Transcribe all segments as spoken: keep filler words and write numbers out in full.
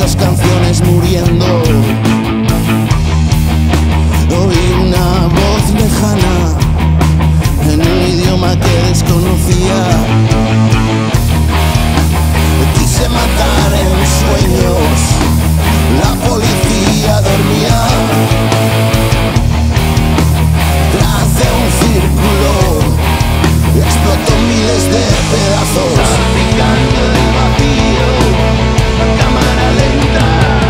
muchas canciones muriendo. Oí una voz lejana en un idioma que desconocía. Quise matar en sueños, la policía dormía. Tracé un círculo, explotó miles de pedazos, salpicando el vacío a cámara lenta.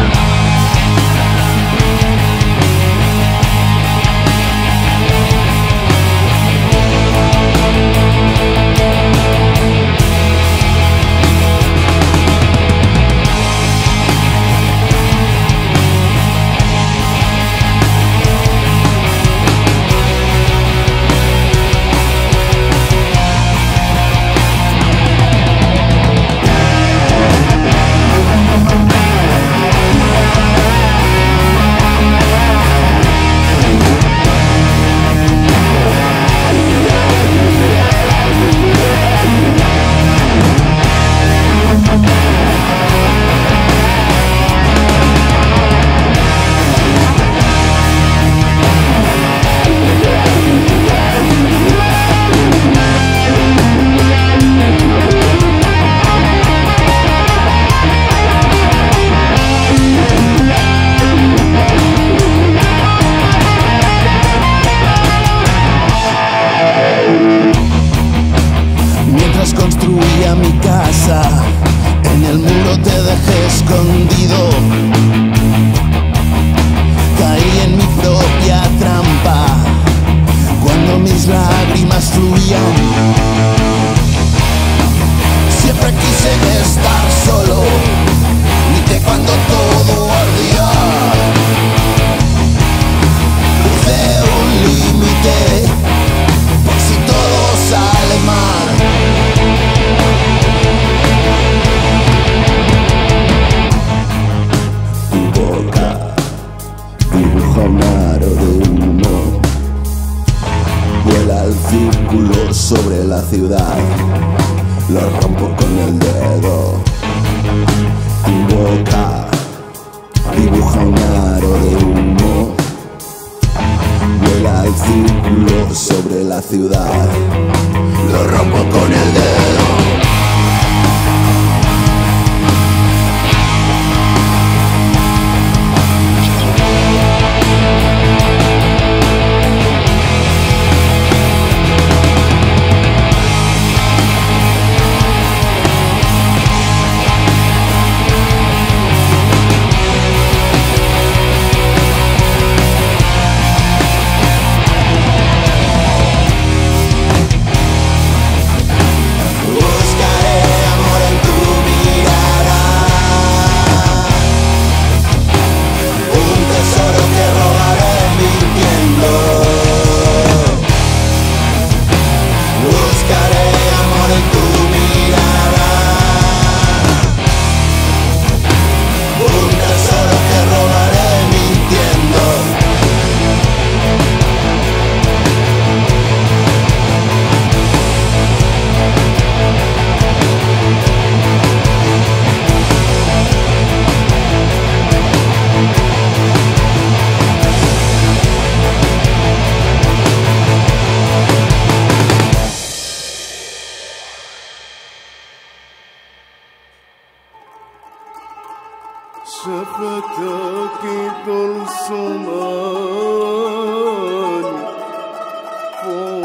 Construía mi casa, en el muro te dejé escondido. Caí en mi propia trampa cuando mis lágrimas fluían. Siempre quise estar solo, grité cuando todo ardía. Crucé un límite por si todo sale mal. Un aro de humo vuela el círculo sobre la ciudad, lo rompo con el dedo. Tu boca dibuja un aro de humo, vuela el círculo sobre la ciudad, lo rompo con el dedo. شفتك طلسمان